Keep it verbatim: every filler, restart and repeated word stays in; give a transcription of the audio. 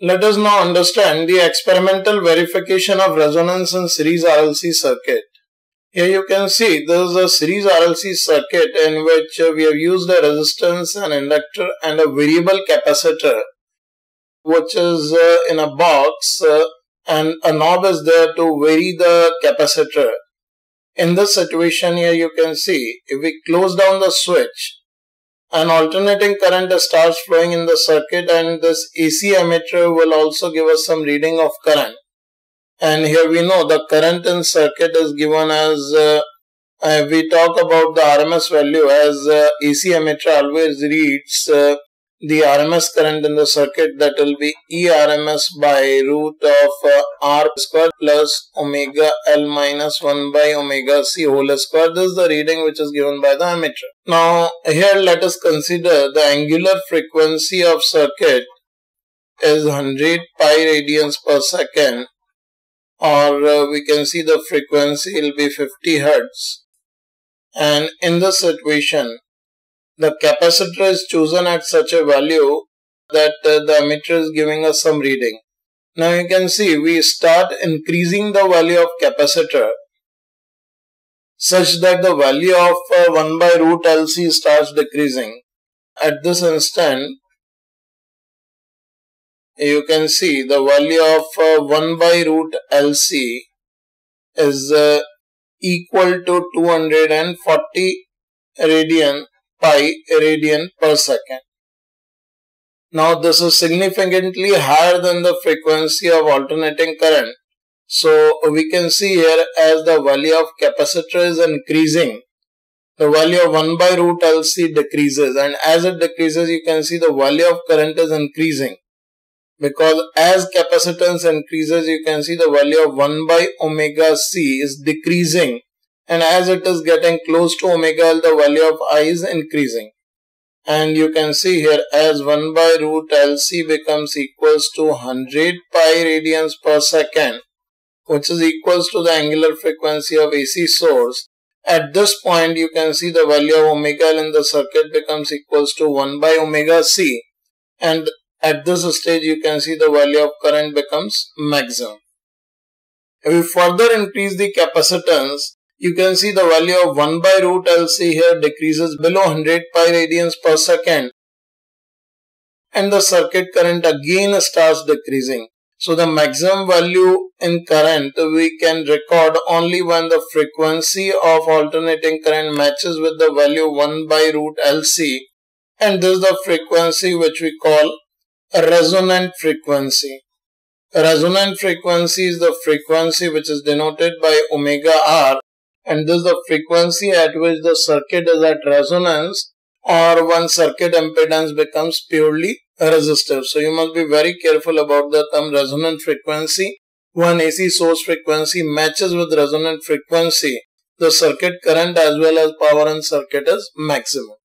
Let us now understand the experimental verification of resonance in series R L C circuit. Here you can see this is a series R L C circuit in which we have used a resistance, an inductor and a variable capacitor, which is uh, in a box uh, and a knob is there to vary the capacitor. In this situation here you can see, if we close down the switch, an alternating current starts flowing in the circuit and this A C ammeter will also give us some reading of current. And here we know the current in circuit is given as, uh, uh, we talk about the R M S value as uh, A C ammeter always reads uh, the R M S current in the circuit, that will be E R M S by root of uh, R square plus omega L minus one by omega C whole square. This is the reading which is given by the ammeter. Now here let us consider the angular frequency of circuit is one hundred pi radians per second, or uh, we can see the frequency will be fifty hertz, and in this situation the capacitor is chosen at such a value that uh, the ammeter is giving us some reading. Now you can see we start increasing the value of capacitor such that the value of uh, one by root L C starts decreasing. At this instant you can see the value of uh, one by root L C is uh, equal to two hundred forty radian pi radian per second. Now this is significantly higher than the frequency of alternating current. So we can see here as the value of capacitor is increasing, the value of one by root L C decreases, and as it decreases you can see the value of current is increasing, because as capacitance increases you can see the value of one by omega C is decreasing, and as it is getting close to omega L the value of I is increasing. And you can see here as one by root L C becomes equals to one hundred pi radians per second, which is equals to the angular frequency of A C source. At this point you can see the value of omega L in the circuit becomes equals to one by omega C, and at this stage you can see the value of current becomes maximum. If we further increase the capacitance, you can see the value of one by root L C here decreases below one hundred pi radians per second, and the circuit current again starts decreasing. So the maximum value in current we can record only when the frequency of alternating current matches with the value one by root L C, and this is the frequency which we call a resonant frequency. A resonant frequency is the frequency which is denoted by omega R, and this is the frequency at which the circuit is at resonance, or when circuit impedance becomes purely resistive. So you must be very careful about the term resonant frequency. When A C source frequency matches with resonant frequency, the circuit current as well as power in circuit is maximum.